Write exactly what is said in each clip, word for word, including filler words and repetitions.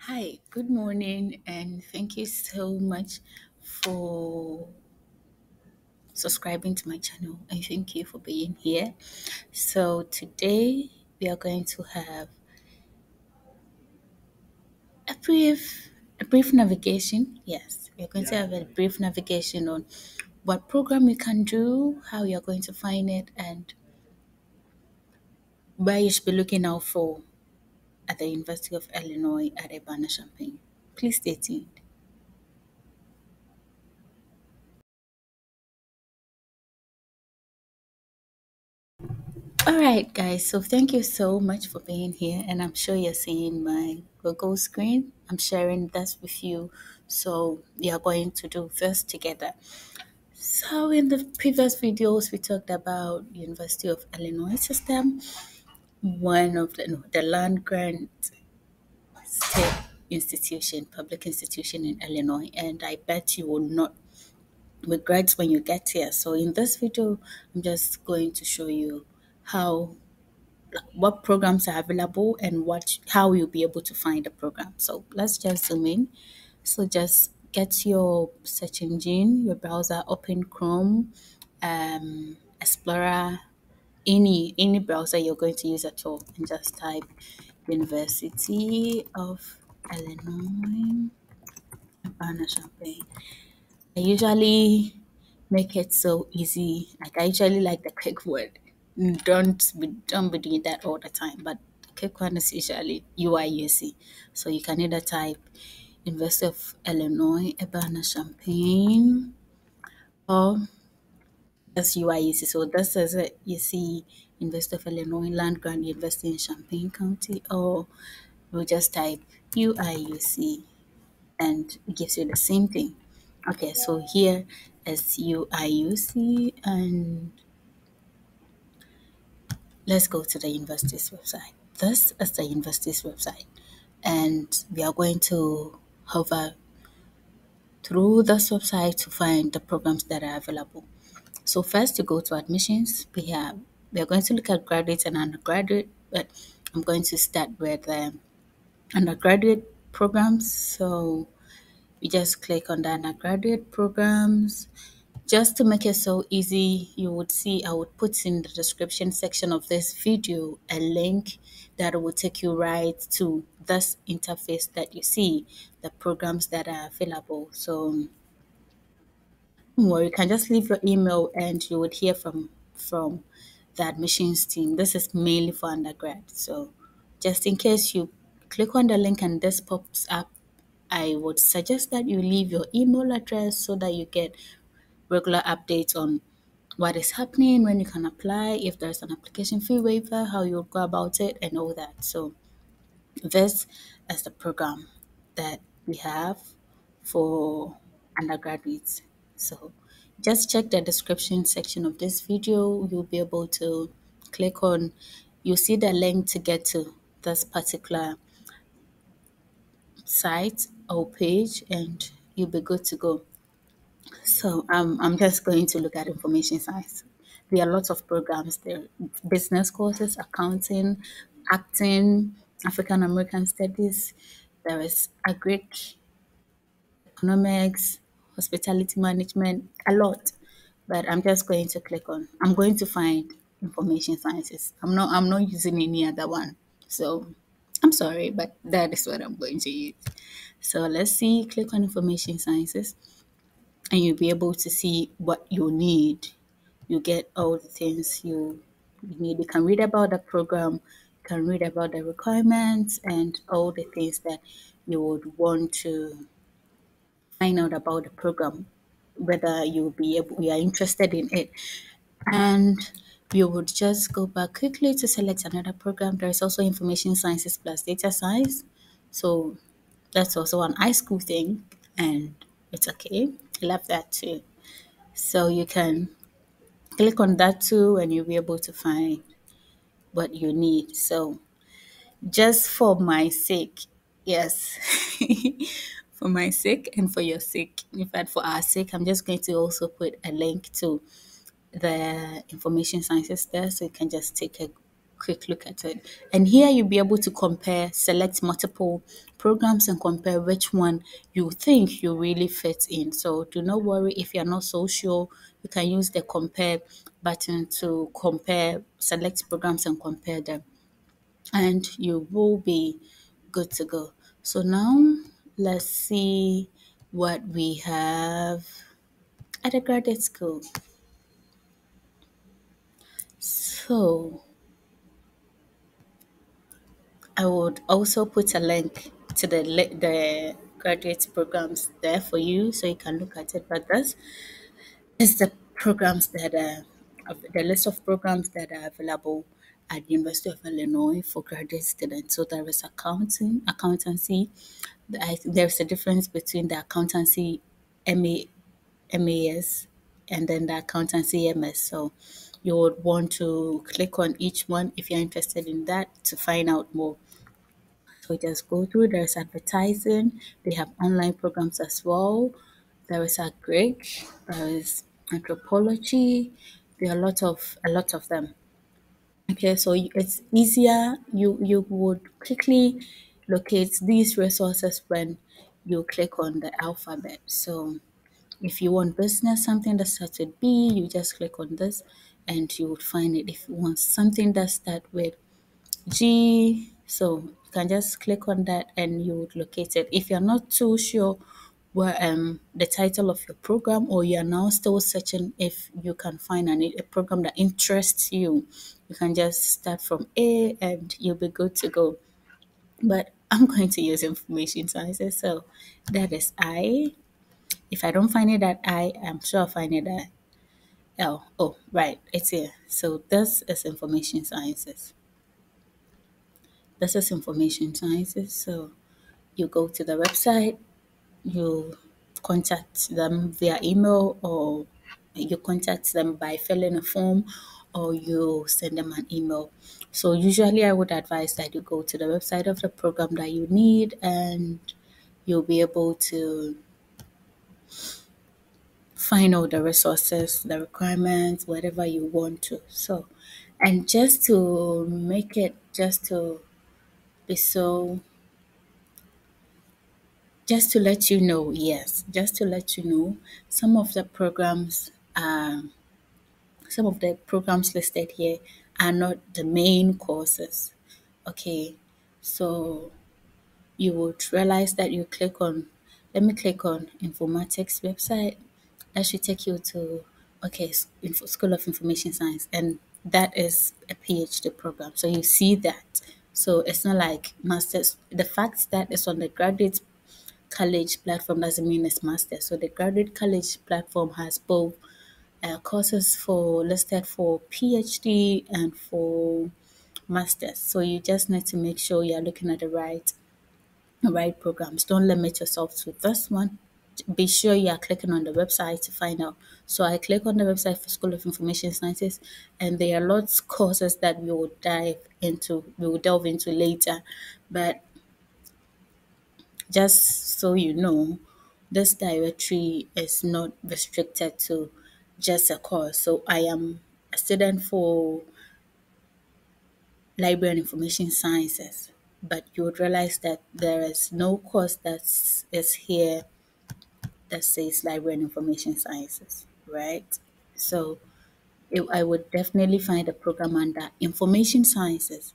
Hi, good morning, and thank you so much for subscribing to my channel. And thank you for being here. So, today we are going to have a brief a brief navigation. Yes, we are going to have a brief navigation on what program you can do, how you're going to find it, and where you should be looking out for at the University of Illinois at Urbana-Champaign. Please stay tuned. All right, guys. So thank you so much for being here, and I'm sure you're seeing my Google screen. I'm sharing this with you, so we are going to do this together. So in the previous videos, we talked about University of Illinois system, one of the no, the land grant state institution, public institution in Illinois, and I bet you will not regret when you get here. So in this video, I'm just going to show you how what programs are available and what how you'll be able to find the program. So let's just zoom in. So just get your search engine, your browser, open Chrome, um, Explorer, any any browser you're going to use at all, and just type University of Illinois Urbana-Champaign. I usually make it so easy. Like I usually like the quick word. Don't be don't be doing that all the time. But the quick one is usually U I U C. So you can either type University of Illinois Urbana Champaign or just U I U C. So this is it. You see University of Illinois Land Grant University in Champaign County, or we'll just type U I U C and it gives you the same thing. Okay, so here is U I U C, and let's go to the university's website. This is the university's website, and we are going to hover through this website to find the programs that are available. So first, you go to admissions. We have we are going to look at graduate and undergraduate, but I'm going to start with the undergraduate programs. So you just click on the undergraduate programs. Just to make it so easy, you would see I would put in the description section of this video a link that will take you right to this interface that you see, the programs that are available. So don't worry, you can just leave your email and you would hear from from the admissions team. This is mainly for undergrad. So just in case you click on the link and this pops up, I would suggest that you leave your email address so that you get regular updates on what is happening, when you can apply, if there's an application fee waiver, how you go about it, and all that. So this is the program that we have for undergraduates. So just check the description section of this video. You'll be able to click on, you see the link to get to this particular site or page, and you'll be good to go. So um, I'm just going to look at information science. There are lots of programs there: business courses, accounting, acting, African American studies. There is agric, economics, hospitality management, a lot. But I'm just going to click on. I'm going to find information sciences. I'm not. I'm not using any other one. So I'm sorry, but that is what I'm going to use. So let's see. Click on information sciences and you'll be able to see what you need. You get all the things you you need. You can read about the program, you can read about the requirements and all the things that you would want to find out about the program, whether you'll be able, you are interested in it. And you would just go back quickly to select another program. There is also information sciences plus data science. So that's also an high school thing, and it's okay. I love that too. So you can click on that too, and you'll be able to find what you need. So just for my sake, yes, for my sake and for your sake, in fact, for our sake, I'm just going to also put a link to the information sciences there, so you can just take a quick look at it. And here you'll be able to compare, select multiple programs and compare which one you think you really fit in. So do not worry if you're not so sure. You can use the compare button to compare, select programs and compare them, and you will be good to go. So now let's see what we have at a graduate school. So I would also put a link to the li- the graduate programs there for you so you can look at it. But this is the programs that are of- the list of programs that are available at University of Illinois for graduate students. So there is accounting, accountancy. I, there's a difference between the accountancy M A, M A S and then the accountancy M S. So you would want to click on each one if you're interested in that to find out more. So just go through. There's advertising. They have online programs as well. There is a Greek. There is anthropology. There are a lot of a lot of them. Okay, so you- it's easier. You you would quickly locate these resources when you click on the alphabet. So if you want business, something that starts with B, you just click on this, and you would find it. If you want something that starts with G. So you can just click on that and you would locate it. If you're not too sure where um the title of your program, or you're now still searching if you can find an, a program that interests you, you can just start from A and you'll be good to go. But I'm going to use information sciences, so that is I. If I don't find it at I, I'm sure I'll find it at L. Oh, right, it's here. So this is information sciences. This is information sciences. So you go to the website, you contact them via email, or you contact them by filling a form, or you send them an email. So usually I would advise that you go to the website of the program that you need, and you'll be able to find all the resources, the requirements, whatever you want to. So, and just to make it, just to be so Just to let you know, yes, just to let you know, some of the programs, um, some of the programs listed here are not the main courses. Okay, so you would realize that you click on, let me click on informatics website. That should take you to, okay, s- Info, School of Information Science, and that is a PhD program. So you see that. So it's not like masters. The fact that it's on the graduate college platform doesn't mean it's master. So the graduate college platform has both uh, courses for listed for PhD and for masters. So you just need to make sure you're looking at the right right programs. Don't limit yourself to this one. Be sure you are clicking on the website to find out. So I click on the website for School of Information Sciences, and there are lots of courses that we will dive into, we will delve into later. But just so you know, this directory is not restricted to just a course. So I am a student for library and information sciences, but you would realize that there is no course that is here that says library and information sciences, right? So it, I would definitely find a program under information sciences.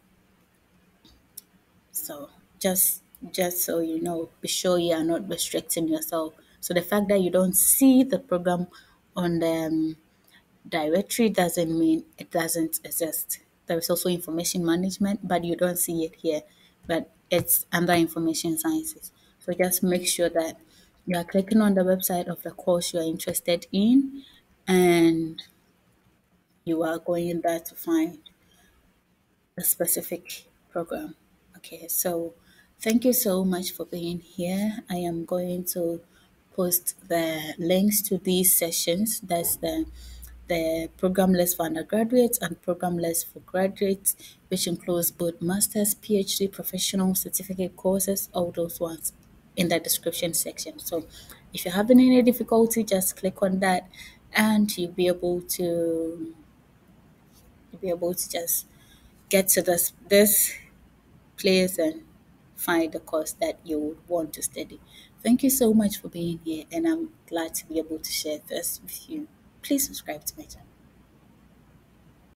So just just so you know, be sure you are not restricting yourself. So the fact that you don't see the program on the um, directory doesn't mean it doesn't exist. There is also information management, but you don't see it here. But it's under information sciences. So just make sure that you are clicking on the website of the course you are interested in, and you are going there to find a specific program. Okay, so thank you so much for being here. I am going to post the links to these sessions. That's the the program list for undergraduates and program list for graduates, which includes both master's, PhD, professional certificate courses, all those ones in the description section. So if you're having any difficulty, just click on that and you'll be able to you'll be able to just get to this this place and find the course that you would want to study. Thank you so much for being here, and I'm glad to be able to share this with you. Please subscribe to my channel.